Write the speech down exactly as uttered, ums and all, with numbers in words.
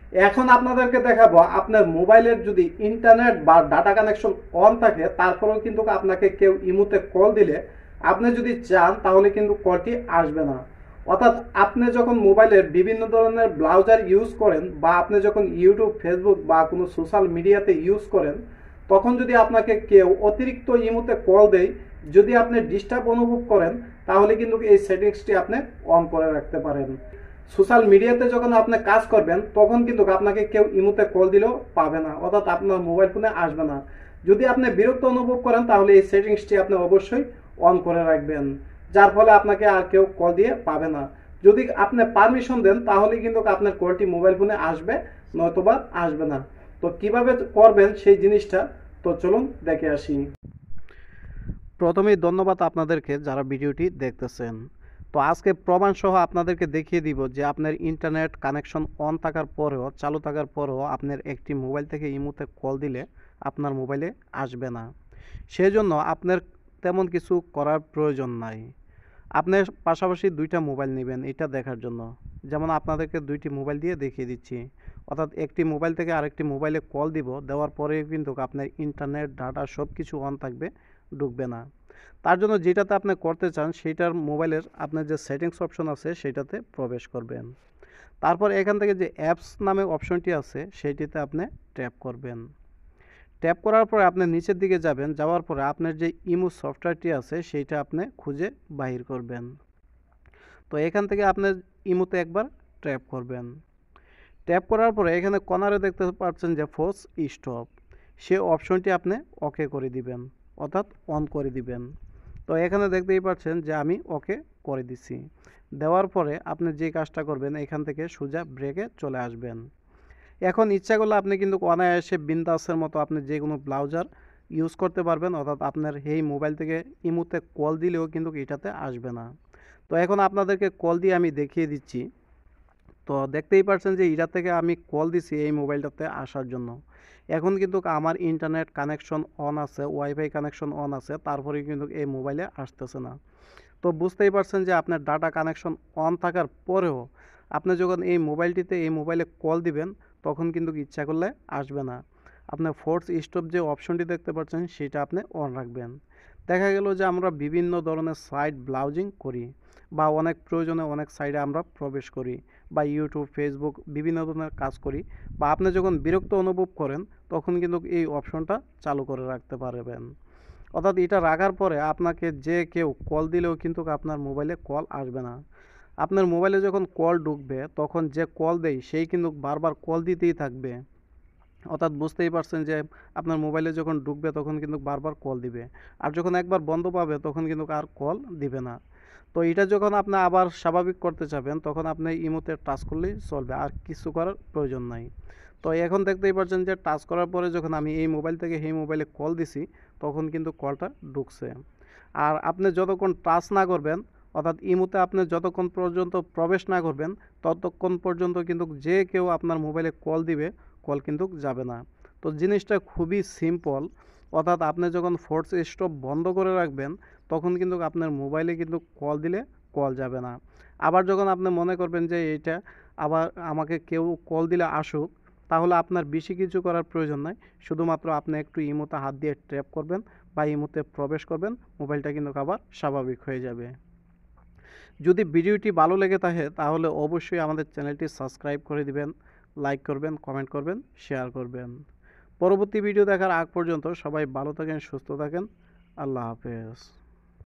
এখন আপনাদেরকে দেখাবো আপনার মোবাইলের যদি ইন্টারনেট বা ডাটা কানেকশন অন থাকে তারপরেও কিন্তু আপনাকে কেউ ইমোতে কল দিলে আপনি যদি চান তাহলে কিন্তু কলটি আসবে না। অর্থাৎ আপনি যখন মোবাইলের বিভিন্ন ধরনের ব্রাউজার ইউজ করেন বা আপনি যখন ইউটিউব, ফেসবুক বা কোনো সোশ্যাল মিডিয়াতে ইউজ করেন, তখন যদি আপনাকে কেউ অতিরিক্ত ইমোতে কল দেয়, যদি আপনি ডিস্টার্ব অনুভব করেন, তাহলে কিন্তু এই সেটিংসটি আপনি অন করে রাখতে পারেন। সোশ্যাল মিডিয়াতে যখন আপনি কাজ করবেন তখন কিন্তু আপনাকে কেউ ইমোতে কল দিলেও পাবে না, অর্থাৎ আপনার মোবাইল ফোনে আসবে না। যদি আপনি বিরক্ত অনুভব করেন তাহলে এই সেটিংসটি আপনি অবশ্যই অন করে রাখবেন, যার ফলে আপনাকে আর কেউ কল দিয়ে পাবে না। যদি আপনি পারমিশন দেন তাহলে কিন্তু আপনার কলটি মোবাইল ফোনে আসবে, নয়তোবা আসবে না। তো কিভাবে করবেন সেই জিনিসটা তো চলুন দেখে আসি। প্রথমেই ধন্যবাদ আপনাদেরকে যারা ভিডিওটি দেখতেছেন। তো আজকে প্রমাণ সহ আপনাদেরকে দেখিয়ে দিব যে আপনার ইন্টারনেট কানেকশন অন থাকার পরেও, চালু থাকার পরেও আপনার একটি মোবাইল থেকে ইমোতে কল দিলে আপনার মোবাইলে আসবে না। সেজন্য আপনার তেমন কিছু করার প্রয়োজন নাই। আপনার পাশাপাশি দুইটা মোবাইল নেবেন এটা দেখার জন্য। যেমন আপনাদেরকে দুইটি মোবাইল দিয়ে দেখিয়ে দিচ্ছি। অর্থাৎ একটি মোবাইল থেকে আরেকটি মোবাইলে কল দিব, দেওয়ার পরে কিন্তু আপনার ইন্টারনেট, ডাটা সব কিছু অন থাকবে, ঢুকবে না। তার জন্য যেটাতে আপনি করতে চান সেইটার মোবাইলের আপনার যে সেটিংস অপশন আছে সেইটাতে প্রবেশ করবেন। তারপর এখান থেকে যে অ্যাপস নামে অপশনটি আছে সেইটিতে আপনি ট্যাপ করবেন। ট্যাপ করার পরে আপনি নিচের দিকে যাবেন, যাওয়ার পরে আপনার যে ইমো সফটওয়্যারটি আছে সেইটা আপনি খুঁজে বাহির করবেন। তো এখান থেকে আপনার ইমোতে একবার ট্যাপ করবেন। ট্যাপ করার পরে এখানে কর্নারে দেখতে পাচ্ছেন যে ফোর্স স্টপ, সে অপশনটি আপনি ওকে করে দিবেন, অর্থাৎ অন করে দিবেন। তো এখানে দেখতেই পাচ্ছেন যে আমি ওকে করে দিছি। দেওয়ার পরে আপনি যে কাজটা করবেন, এখান থেকে সোজা ব্রেকে চলে আসবেন। এখন ইচ্ছা করলে আপনি কিন্তু অনায়াসে বিন্দাসের মতো আপনি যে কোনো ব্রাউজার ইউজ করতে পারবেন, অর্থাৎ আপনার এই মোবাইল থেকে ইমোতে কল দিলেও কিন্তু এটাতে আসবে না। তো এখন আপনাদেরকে কল দিয়ে আমি দেখিয়ে দিচ্ছি। তো দেখতেই পাচ্ছেন যে এটা থেকে আমি কল দিছি এই মোবাইলটাতে আসার জন্য। এখন কিন্তু আমার ইন্টারনেট কানেকশন অন আছে, ওয়াইফাই কানেকশন অন আছে, তারপরে কিন্তু এই মোবাইলে আসতেছে না। তো বুঝতেই পারছেন যে আপনার ডাটা কানেকশন অন থাকার পরেও আপনি যখন এই মোবাইলটিতে এই মোবাইলে কল দিবেন তখন কিন্তু ইচ্ছা করলে আসবে না। আপনার ফোর্স স্টপ যে অপশনটি দেখতে পাচ্ছেন সেটা আপনি অন রাখবেন। দেখা গেল যে আমরা বিভিন্ন ধরনের সাইট ব্রাউজিং করি বা অনেক প্রয়োজনে অনেক সাইটে আমরা প্রবেশ করি, বা ইউটিউব, ফেসবুক বিভিন্ন ধরনের কাজ করি, বা আপনি যখন বিরক্ত অনুভব করেন তখন কিন্তু এই অপশনটা চালু করে রাখতে পারবেন। অর্থাৎ এটা রাখার পরে আপনাকে যে কেউ কল দিলেও কিন্তু আপনার মোবাইলে কল আসবে না। আপনার মোবাইলে যখন কল ঢুকবে তখন যে কল দেয় সেই কিন্তু বারবার কল দিতেই থাকবে। অর্থাৎ বুঝতেই পারছেন যে আপনার মোবাইলে যখন ঢুকবে তখন কিন্তু বারবার কল দিবে, আর যখন একবার বন্ধ পাবে তখন কিন্তু আর কল দিবে না। তো এটা যখন আপনি আবার স্বাভাবিক করতে চাবেন তখন আপনি ইমোতে টাচ করলেই চলবে, আর কিছু করার প্রয়োজন নাই। তো এখন দেখতেই পাচ্ছেন যে টাচ করার পরে যখন আমি এই মোবাইল থেকে এই মোবাইলে কল দিছি তখন কিন্তু কলটা ঢুকছে। আর আপনি যতক্ষণ টাচ না করবেন, অর্থাৎ ইমোতে আপনি যতক্ষণ পর্যন্ত প্রবেশ না করবেন ততক্ষণ পর্যন্ত কিন্তু যে কেউ আপনার মোবাইলে কল দিবে, কল কিন্তু যাবে না। তো জিনিসটা খুবই সিম্পল। অর্থাৎ আপনি যখন ফোর্স স্টপ বন্ধ করে রাখবেন তখন কিন্তু আপনার মোবাইলে কিন্তু কল দিলে কল যাবে না। আবার যখন আপনি মনে করবেন যে এইটা আবার আমাকে কেউ কল দিলে আসুক, তাহলে আপনার বেশি কিছু করার প্রয়োজন নাই। শুধুমাত্র আপনি একটু ইমোতে হাত দিয়ে ট্যাপ করবেন বা ইমোতে প্রবেশ করবেন, মোবাইলটা কিন্তু আবার স্বাভাবিক হয়ে যাবে। যদি ভিডিওটি ভালো লেগে থাকে তাহলে অবশ্যই আমাদের চ্যানেলটি সাবস্ক্রাইব করে দিবেন, লাইক করবেন, কমেন্ট করবেন, শেয়ার করবেন। পরবর্তী ভিডিও দেখার আগ পর্যন্ত সবাই ভালো থাকেন, সুস্থ থাকেন। আল্লাহ হাফেজ।